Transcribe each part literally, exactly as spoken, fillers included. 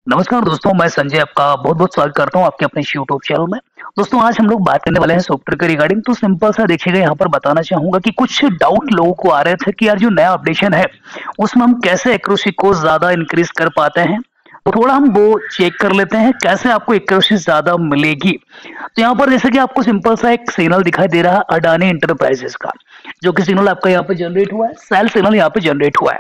नमस्कार दोस्तों, मैं संजय आपका बहुत-बहुत स्वागत करता हूँ आपके अपने इस यूट्यूब चैनल में। दोस्तों आज हम लोग बात करने वाले हैं सॉफ्टवेयर के रिगार्डिंग। तो सिंपल सा देखिएगा, यहाँ पर बताना चाहूँगा कि कुछ डाउट लोगों को आ रहे थे कि यार जो नया अपडेशन है, उसमें हम कैसे एक्यूरेसी को ज़्यादा इंक्रीज़ कर पाते हैं? तो थोड़ा हम वो चेक कर लेते हैं, कैसे आपको एक्यूरेसी ज़्यादा मिलेगी। तो यहाँ पर जैसे कि आपको सिंपल सा एक सिग्नल दिखाई दे रहा है अडानी एंटरप्राइजेज़ का, जो कि सिग्नल आपका यहाँ पे जनरेट हुआ है, सेल सिग्नल यहाँ पे जनरेट हुआ है।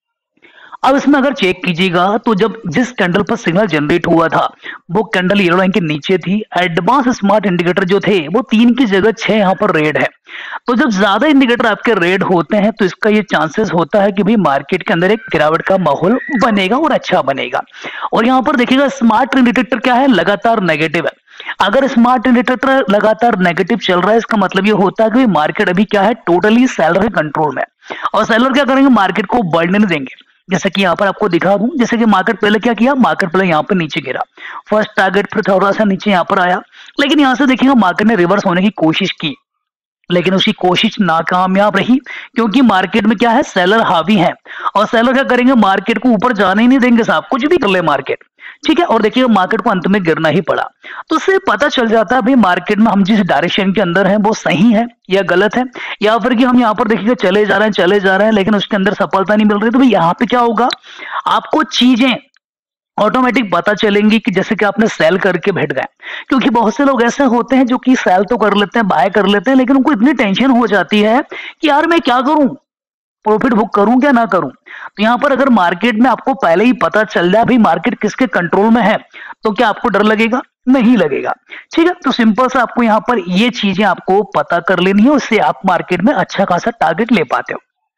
अब इसमें अगर चेक कीजिएगा तो जब जिस कैंडल पर सिग्नल जनरेट हुआ था, वो कैंडल येलो लाइन के नीचे थी। एडवांस स्मार्ट इंडिकेटर जो थे वो तीन की जगह छह यहाँ पर रेड है। तो जब ज्यादा इंडिकेटर आपके रेड होते हैं तो इसका ये चांसेस होता है कि भाई मार्केट के अंदर एक गिरावट का माहौल बनेगा और अच्छा बनेगा। और यहाँ पर देखिएगा स्मार्ट इंडिकेटर क्या है, लगातार नेगेटिव है। अगर स्मार्ट इंडिकेटर लगातार नेगेटिव चल रहा है, इसका मतलब ये होता है कि मार्केट अभी क्या है, टोटली सेलर के कंट्रोल में। और सेलर क्या करेंगे, मार्केट को बढ़ने नहीं देंगे। जैसे कि यहाँ पर आपको दिखा दूं, जैसे कि मार्केट पहले क्या किया, मार्केट पहले यहाँ पर नीचे गिरा, फर्स्ट टारगेट फिर थोड़ा सा नीचे यहाँ पर आया, लेकिन यहाँ से देखिएगा मार्केट ने रिवर्स होने की कोशिश की, लेकिन उसकी कोशिश नाकामयाब रही। क्योंकि मार्केट में क्या है, सेलर हावी है। और सेलर क्या करेंगे, मार्केट को ऊपर जाने ही नहीं देंगे साहब, कुछ भी कर ले मार्केट, ठीक है। और देखिए मार्केट को अंत में गिरना ही पड़ा। तो इससे पता चल जाता है भाई मार्केट में हम जिस डायरेक्शन के अंदर हैं वो सही है या गलत है, या फिर कि हम यहाँ पर देखिएगा चले जा रहे हैं चले जा रहे हैं लेकिन उसके अंदर सफलता नहीं मिल रही। तो भाई यहाँ पे क्या होगा, आपको चीजें ऑटोमेटिक पता चलेंगी कि जैसे कि आपने सेल करके बैठ गए। क्योंकि बहुत से लोग ऐसे होते हैं जो कि सेल तो कर लेते हैं, बाय कर लेते हैं, लेकिन उनको इतनी टेंशन हो जाती है कि यार मैं क्या करूं, प्रॉफिट बुक करूं क्या ना करूं। तो यहाँ पर अगर मार्केट में आपको पहले ही पता चल जाए भाई मार्केट किसके कंट्रोल में है, तो क्या आपको डर लगेगा? नहीं लगेगा, ठीक है। तो सिंपल सा आपको यहाँ पर ये चीजें आपको पता कर लेनी है, उससे आप मार्केट में अच्छा खासा टारगेट ले पाते हो।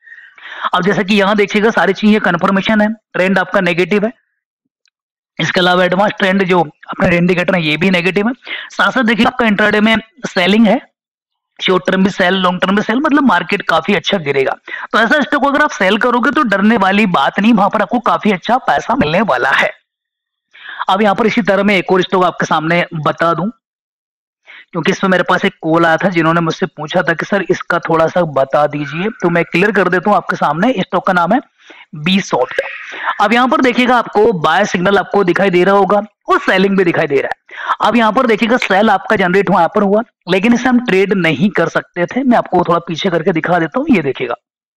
अब जैसे कि यहाँ देखिएगा सारी चीजें कंफर्मेशन है, ट्रेंड आपका नेगेटिव है। इसके अलावा एडवांस ट्रेंड जो अपने इंडिकेटर है ये भी नेगेटिव है। साथ साथ देखिए आपका इंट्राडे में सेलिंग है, शॉर्ट टर्म भी सेल, लॉन्ग टर्म भी सेल, मतलब मार्केट काफी अच्छा गिरेगा। तो ऐसा स्टॉक अगर आप सेल करोगे तो डरने वाली बात नहीं, वहां पर आपको काफी अच्छा पैसा मिलने वाला है। अब यहाँ पर इसी तरह मैं एक और स्टॉक आपके सामने बता दूं, क्योंकि इसमें मेरे पास एक कॉल आया था जिन्होंने मुझसे पूछा था कि सर इसका थोड़ा सा बता दीजिए, तो मैं क्लियर कर देता हूं आपके सामने। स्टॉक का नाम है बी सॉफ्ट। अब यहाँ पर देखिएगा आपको बाय सिग्नल आपको दिखाई दे रहा होगा और सेलिंग भी दिखाई दे रहा है। अब यहाँ पर देखिएगा सेल आपका जनरेट हुआ, यहाँ पर हुआ, लेकिन इसे हम ट्रेड नहीं कर सकते थे। मैं आपको थोड़ा पीछे करके दिखा देता हूँ, ये देखिएगा।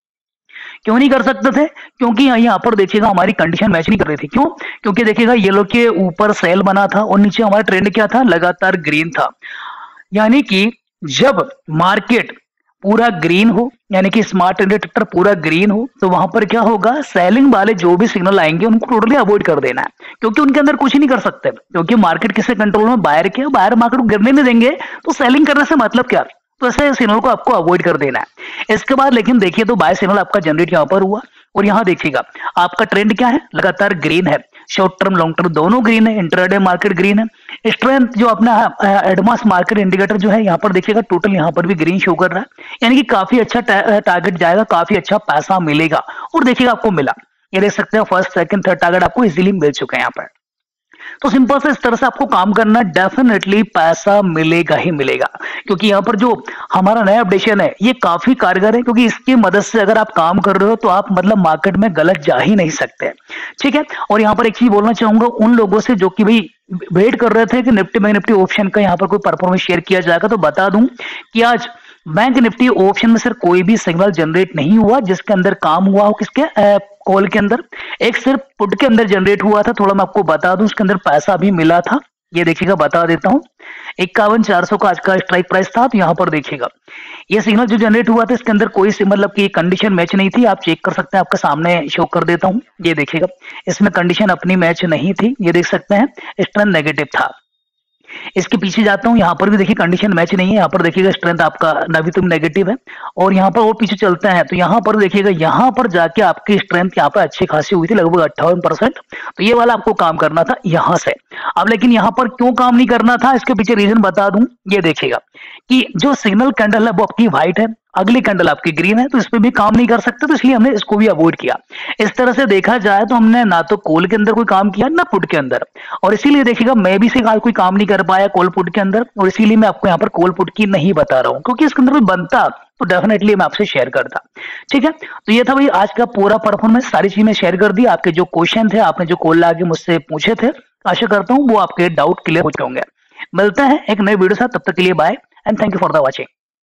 क्यों नहीं कर सकते थे? क्योंकि यहाँ पर देखिएगा हमारी कंडीशन मैच नहीं कर रही थी। क्यों? क्योंकि देखिएगा येलो के ऊपर सेल बना था और नीचे हमारा ट्रेंड क्या था, लगातार ग्रीन था। यानी कि जब मार्केट पूरा ग्रीन हो, यानी कि स्मार्ट इंडिकेटर पूरा ग्रीन हो, तो वहां पर क्या होगा, सेलिंग वाले जो भी सिग्नल आएंगे उनको टोटली अवॉइड कर देना है, क्योंकि उनके अंदर कुछ नहीं कर सकते। क्योंकि मार्केट किसके कंट्रोल में, बायर के, बायर मार्केट को गिरने नहीं देंगे, तो सेलिंग करने से मतलब क्या। तो ऐसे सिग्नल को आपको अवॉइड कर देना है। इसके बाद लेकिन देखिए तो बाय सिग्नल आपका जनरेट यहाँ पर हुआ, और यहाँ देखिएगा आपका ट्रेंड क्या है, लगातार ग्रीन है। शॉर्ट टर्म लॉन्ग टर्म दोनों ग्रीन है, इंट्राडे मार्केट ग्रीन है। स्ट्रेंथ जो अपना एडवांस मार्केट इंडिकेटर जो है यहाँ पर देखिएगा टोटल यहाँ पर भी ग्रीन शो कर रहा है, यानी कि काफी अच्छा टारगेट जाएगा, काफी अच्छा पैसा मिलेगा। और देखिएगा आपको मिला, ये देख सकते हैं फर्स्ट सेकंड थर्ड टारगेट आपको इजीली मिल चुके हैं यहाँ पर। तो सिंपल से इस तरह से आपको काम करना, डेफिनेटली पैसा मिलेगा ही मिलेगा। क्योंकि यहाँ पर जो हमारा नया अपडेशन है ये काफी कारगर है, क्योंकि इसकी मदद से अगर आप काम कर रहे हो तो आप मतलब मार्केट में गलत जा ही नहीं सकते, ठीक है। और यहाँ पर एक चीज बोलना चाहूंगा उन लोगों से जो कि भाई वेट कर रहे थे कि निफ्टी बैंक निफ्टी ऑप्शन का यहाँ पर कोई परफॉर्मेंस शेयर किया जाएगा, तो बता दूं कि आज बैंक निफ्टी ऑप्शन में सिर्फ कोई भी सिग्नल जनरेट नहीं हुआ जिसके अंदर काम हुआ हो, किसके कॉल के अंदर। एक सिर्फ पुट के अंदर जनरेट हुआ था, थोड़ा मैं आपको बता दूं, उसके अंदर पैसा भी मिला था। ये देखिएगा बता देता हूं, इक्यावन चार सौ का आज का स्ट्राइक प्राइस था। तो यहाँ पर देखिएगा ये सिग्नल जो जनरेट हुआ था इसके अंदर कोई मतलब की कंडीशन मैच नहीं थी। आप चेक कर सकते हैं, आपके सामने शो कर देता हूं, ये देखिएगा इसमें कंडीशन अपनी मैच नहीं थी, ये देख सकते हैं, स्ट्रेंथ नेगेटिव था। इसके पीछे जाता हूं, यहाँ पर भी देखिए कंडीशन मैच नहीं है, यहाँ पर देखिएगा स्ट्रेंथ आपका नेगेटिव नेगेटिव है। और यहाँ पर और पीछे चलते हैं तो यहाँ पर देखिएगा यहाँ पर जाके आपकी स्ट्रेंथ यहाँ पर अच्छी खासी हुई थी, लगभग अट्ठावन परसेंट। तो ये वाला आपको काम करना था यहाँ से। अब लेकिन यहाँ पर क्यों काम नहीं करना था, इसके पीछे रीजन बता दूं। ये देखिएगा कि जो सिग्नल कैंडल है वो आपकी व्हाइट है, अगली कैंडल आपकी ग्रीन है तो इस पे भी काम नहीं कर सकते, तो इसलिए हमने इसको भी अवॉइड किया। इस तरह से देखा जाए तो हमने ना तो कॉल के अंदर कोई काम किया ना पुट के अंदर, और इसीलिए देखिएगा मैं भी से आज कोई काम नहीं कर पाया कॉल पुट के अंदर, और इसीलिए मैं आपको यहाँ पर कॉल पुट की नहीं बता रहा हूँ, क्योंकि इसके अंदर कोई बनता तो डेफिनेटली मैं आपसे शेयर करता। ठीक है, तो ये था भाई आज का पूरा परफॉर्मेंस, सारी चीजें शेयर कर दी। आपके जो क्वेश्चन थे, आपने जो कॉल लाके मुझसे पूछे थे, आशा करता हूँ वो आपके डाउट क्लियर हो चुके होंगे। मिलते हैं एक नए वीडियो साथ, तब तक के लिए bye and thank you for the watching.